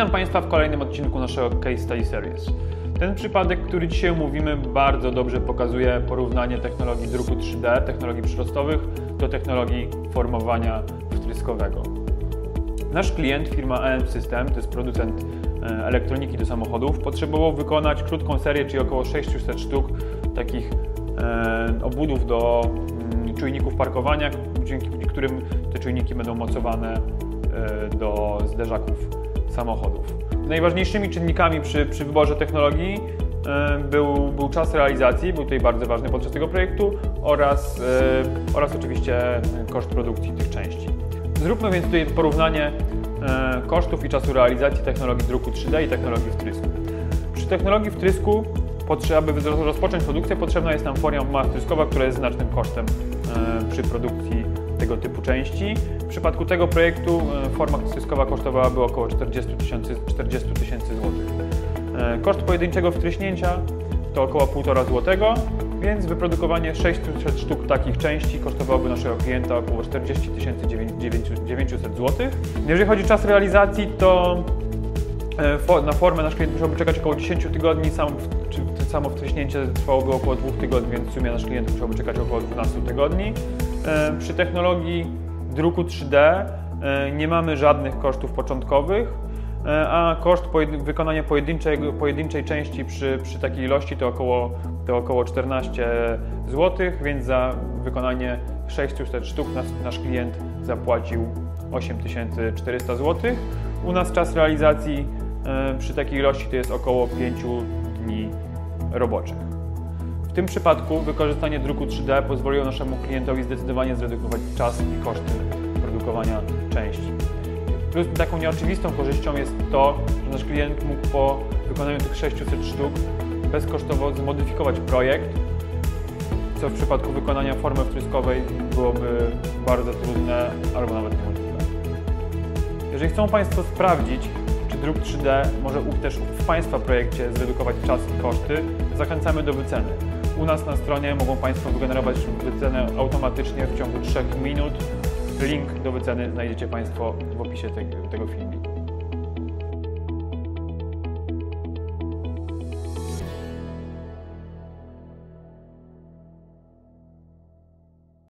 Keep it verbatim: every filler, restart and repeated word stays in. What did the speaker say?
Witam Państwa w kolejnym odcinku naszego Case Study Series. Ten przypadek, który dzisiaj omówimy, bardzo dobrze pokazuje porównanie technologii druku trzy D, technologii przyrostowych do technologii formowania wtryskowego. Nasz klient, firma A M System, to jest producent elektroniki do samochodów, potrzebował wykonać krótką serię, czyli około sześćset sztuk takich e, obudów do mm, czujników parkowania, dzięki którym te czujniki będą mocowane e, do zderzaków samochodów. Najważniejszymi czynnikami przy, przy wyborze technologii e, był, był czas realizacji, był tutaj bardzo ważny podczas tego projektu, oraz, e, oraz oczywiście koszt produkcji tych części. Zróbmy więc tutaj porównanie e, kosztów i czasu realizacji technologii druku trzy D i technologii wtrysku. Przy technologii wtrysku, aby rozpocząć produkcję, potrzebna jest nam forma wtryskowa, która jest znacznym kosztem e, przy produkcji tego typu części. W przypadku tego projektu e, forma wtryskowa kosztowałaby około czterdzieści tysięcy złotych. E, koszt pojedynczego wtryśnięcia to około półtora złotego, więc wyprodukowanie sześćset sztuk takich części kosztowałoby naszego klienta około czterdzieści tysięcy dziewięćset złotych. Jeżeli chodzi o czas realizacji, to na formę nasz klient musiałby czekać około dziesięć tygodni, samo, samo wtryśnięcie trwałoby około dwóch tygodni, więc w sumie nasz klient musiałby czekać około dwunastu tygodni. Przy technologii druku trzy D nie mamy żadnych kosztów początkowych, a koszt wykonania pojedynczej, pojedynczej części przy, przy takiej ilości to około, to około czternaście złotych, więc za wykonanie sześćset sztuk nasz, nasz klient zapłacił osiem tysięcy czterysta złotych. U nas czas realizacji e, przy takiej ilości to jest około pięć dni roboczych. W tym przypadku wykorzystanie druku trzy D pozwoliło naszemu klientowi zdecydowanie zredukować czas i koszty produkowania części. Plus taką nieoczywistą korzyścią jest to, że nasz klient mógł po wykonaniu tych sześćset sztuk bezkosztowo zmodyfikować projekt, co w przypadku wykonania formy wtryskowej byłoby bardzo trudne albo nawet niemożliwe. Jeżeli chcą Państwo sprawdzić, czy druk trzy D może też w Państwa projekcie zredukować czas i koszty, zachęcamy do wyceny. U nas na stronie mogą Państwo wygenerować wycenę automatycznie w ciągu trzech minut. Link do wyceny znajdziecie Państwo w opisie tego, tego filmu.